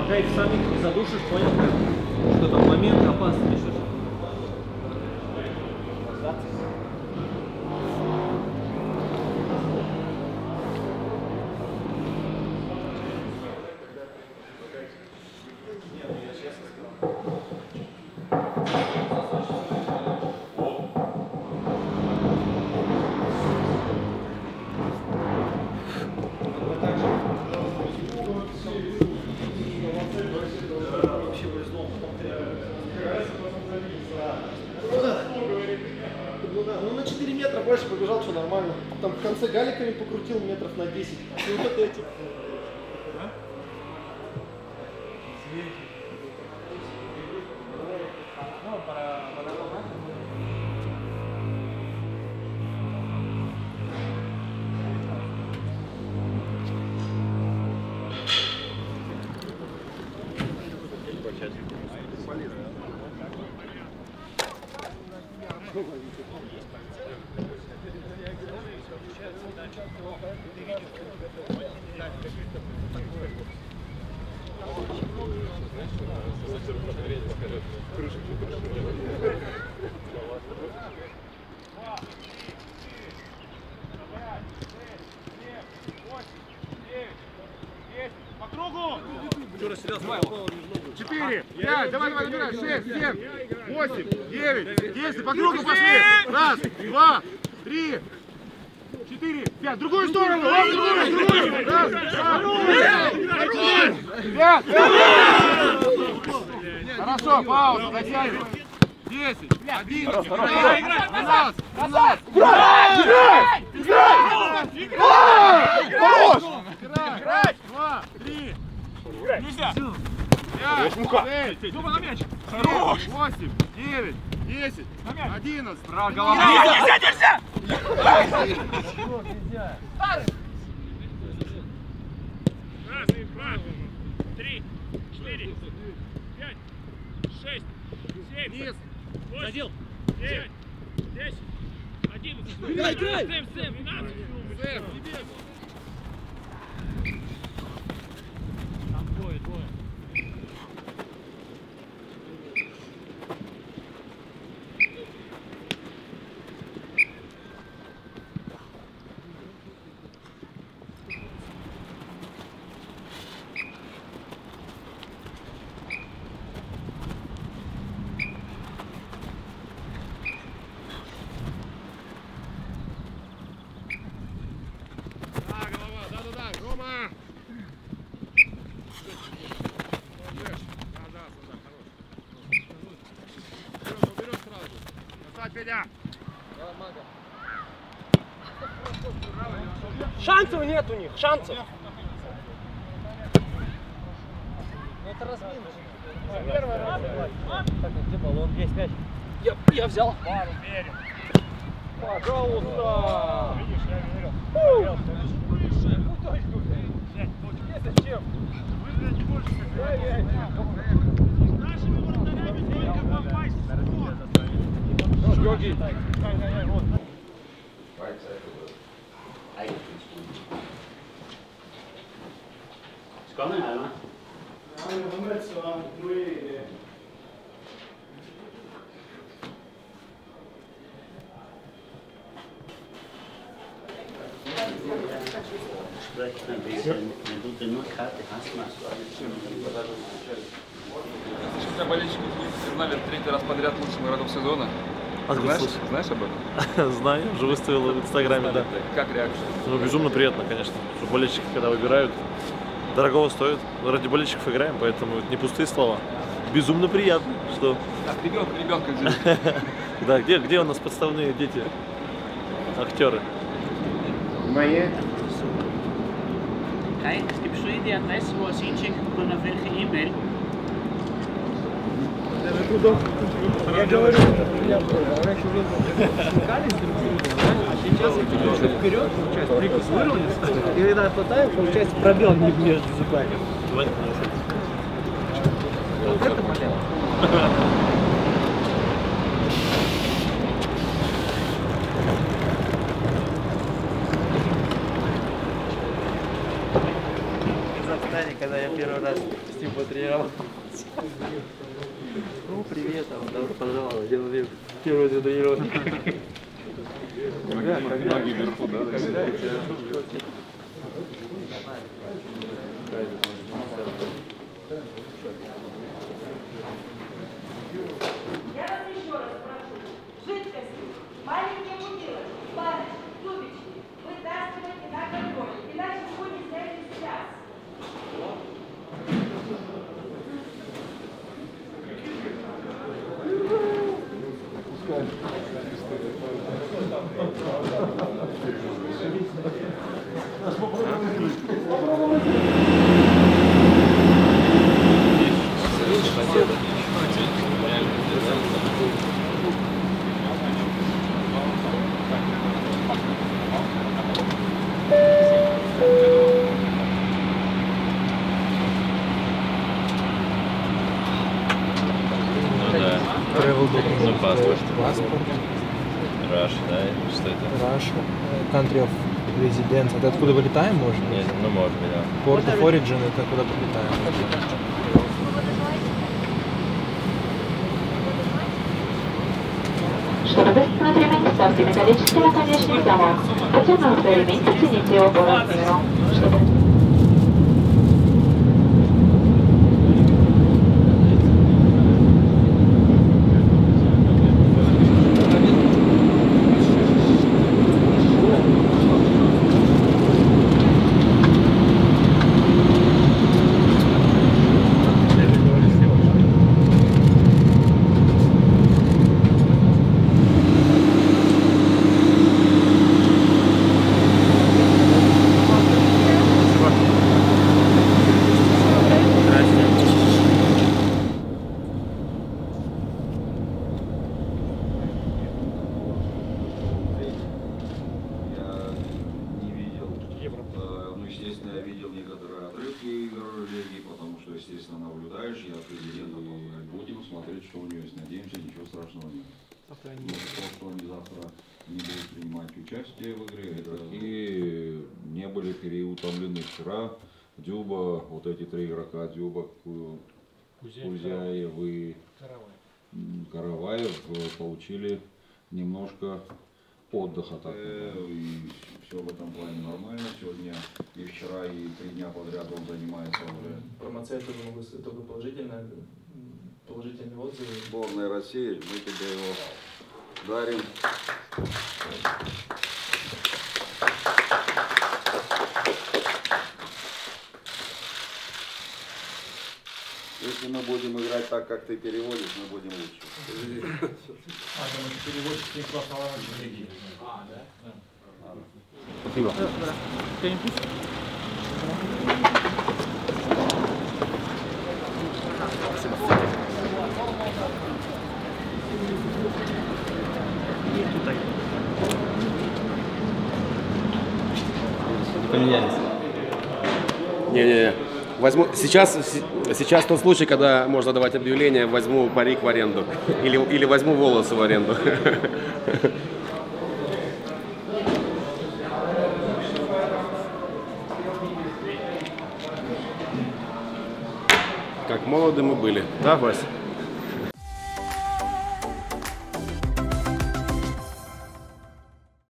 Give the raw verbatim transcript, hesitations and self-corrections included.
пока их самих не задушишь, понял, что там момент опасный еще. Ну на четыре метра больше побежал, что нормально. Там в конце галиками покрутил метров на десять. И вот эти. Четыре, пять, давай, давай, давай, шесть, семь, восемь, девять, десять, по кругу пошли. Раз, два, три, четыре, пять. В другую сторону, в другую, в другую. Раз, два, пять. Хорошо, пауза, дотягивай. Десять, одиннадцать, двенадцать, двенадцать. Играй! Играй! Играй! Хорош! Играй! Два, три. Нельзя! Пять, шесть, хорош! Восемь, девять, десять, одиннадцать. Голова! Нельзя, нельзя! Раз, два, три, четыре, пять, шесть, семь, восемь, девять, десять, одиннадцать. Играй, играй! Сэм, Сэм, двенадцать. Сэм, тебе! Там двое, двое. Шансов нет у них, шансов. Это разминка. Первый раз. Так, где баллон? Есть мяч. Я, я взял. Пару верим. Пожалуйста. Видишь, я верил. Зачем? Вы не больше. Нашими вратарями только попасть. Георгий. Skåne her, hva'? Ja, jeg har møtt så mye. Сейчас болельщики признали третий раз подряд лучшим игроком сезона. А знаешь, знаешь об этом? Знаю, уже выставил в Инстаграме, да. Как реакция? Ну, безумно приятно, конечно, что болельщики, когда выбирают, дорогого стоит. Ради болельщиков играем, поэтому это не пустые слова. Безумно приятно, что... Так, ребенка, ребенка здесь. Да, где, где у нас подставные дети, актеры? Мои. Hej, skal besøge det adresse, hvor Sincheck kunne vælge e-mail. Я говорю, я раньше уже смекались друг с другом, а сейчас чуть вперед, получается, прикус выровнялся, и когда хватает, получается, пробел между зубами. Вот это болело. Когда я первый раз ним потренировался. Ну, привет, там, добро пожаловать, делали первый день тренировки. Ноги вверху, да? Я вас еще раз прошу, жидкости, маленькие бутылочки, баночки, тубички вытаскивайте на контроль, иначе вы не сняли связь. Ну, паспорт. Паспорт. Rush, да? Что это? Russia. Country of Residence. Это откуда вылетаем, может? Нет, ну может быть, да. Port of Origin, это куда прилетаем. Чтобы достигнуть ремень, ставьте металлический наконечник замок. Потянув за ремень, потяните его полностью. Чтобы... наблюдаешь, я президента будем смотреть, что у нее есть. Надеемся, ничего страшного нет. Но то, что они завтра не будут принимать участие в игре, игроки не были переутомлены вчера. Дзюба, вот эти три игрока, Дзюба, Кузяев и Караваев, получили немножко отдыха. Так. И все в этом плане нормально. Сегодня и вчера, и три дня подряд он занимается уже. Информация это только положительная, положительные отзывы. Сборная России, мы тебе его дарим. Если мы будем играть так, как ты переводишь, мы будем лучше. А, там это переводишь с них просто лавочки. А, да? Спасибо. Поменялись. Не-не-не. Возьму, сейчас, сейчас тот случай, когда можно давать объявление, возьму парик в аренду. Или, или возьму волосы в аренду. Как молоды мы были. Да, Вась?